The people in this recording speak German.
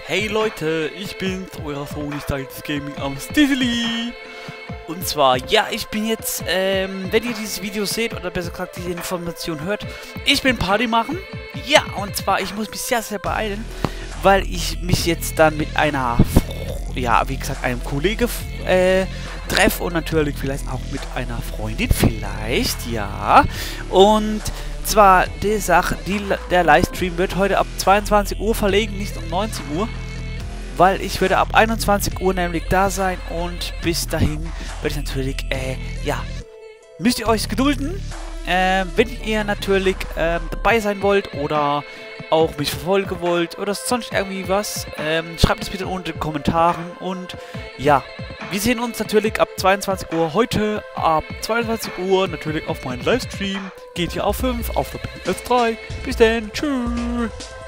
Hey Leute, ich bin's, euer Sony Styles Gaming am Stizzly. Und zwar, ja, ich bin jetzt, wenn ihr dieses Video seht, oder besser gesagt diese Information hört, ich bin Party machen. Ja, und zwar, ich muss mich sehr, sehr beeilen, weil ich mich jetzt dann mit einer, ja, wie gesagt, einem Kollege treffe und natürlich vielleicht auch mit einer Freundin, vielleicht, ja. Und zwar die Sache, der Livestream wird heute ab 22 Uhr verlegen, nicht um 19 Uhr. Weil ich werde ab 21 Uhr nämlich da sein und bis dahin werde ich natürlich, ja, müsst ihr euch gedulden. Wenn ihr natürlich dabei sein wollt oder auch mich verfolgen wollt oder sonst irgendwie was, schreibt es bitte unter in den Kommentaren und ja, wir sehen uns natürlich ab 22 Uhr heute, ab 22 Uhr natürlich auf meinen Livestream, GTA 5 auf der PS3. Bis dann, tschüss.